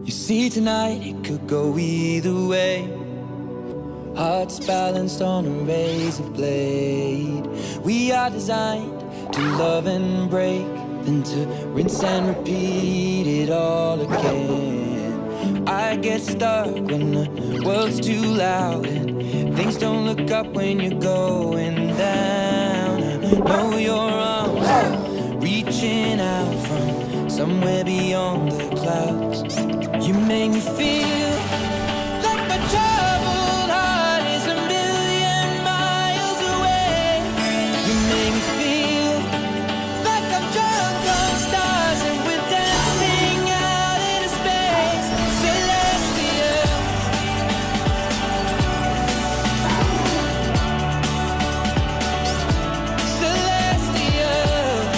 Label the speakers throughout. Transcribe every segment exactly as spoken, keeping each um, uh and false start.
Speaker 1: You see, tonight it could go either way. Hearts balanced on a razor blade. We are designed to love and break, then to rinse and repeat it all again. I get stuck when the world's too loud and things don't look up when you're going down. I know your arms are reaching out from somewhere beyond the clouds. You make me feel like my troubled heart is a million miles away. You make me feel like I'm drunk on stars and we're dancing out into space. Celestial, celestial.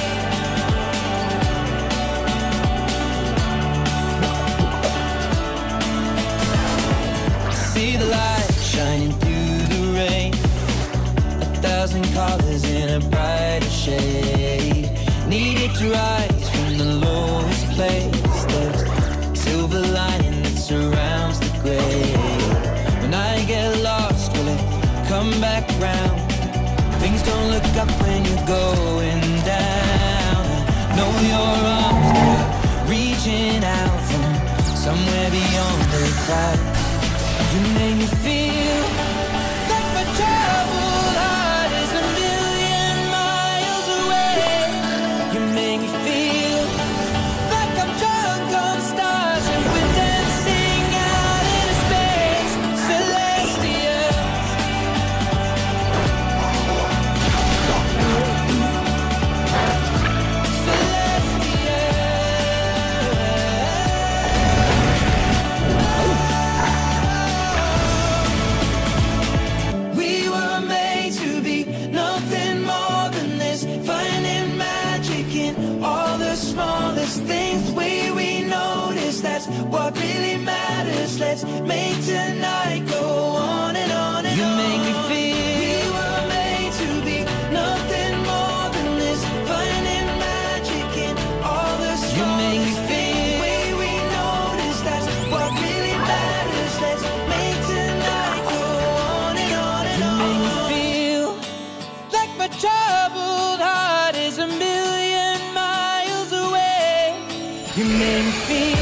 Speaker 1: See the light shining through the rain, a thousand colors in a brighter shade. Needed to rise from the lowest place. There's silver lining that surrounds the gray. When I get lost, will it come back round? Things don't look up when you're going down. I know your arms, they're reaching out from somewhere beyond the clouds. You make me feel like my troubled heart is a million miles away. You make me feel like I'm drunk on stars and we're dancing out into space. Celestial, we were made to be nothing more than this, finding magic in all the smallest things. The way we notice, that's what really matters. Let's make tonight go on and on and on. You make me feel we were made to be nothing more than this, finding magic in all the smallest things. You make me feel the way we notice, that's what really matters. Let's make tonight go on and on and on. You make me feel like my troubled heart is a million miles away. You make me feel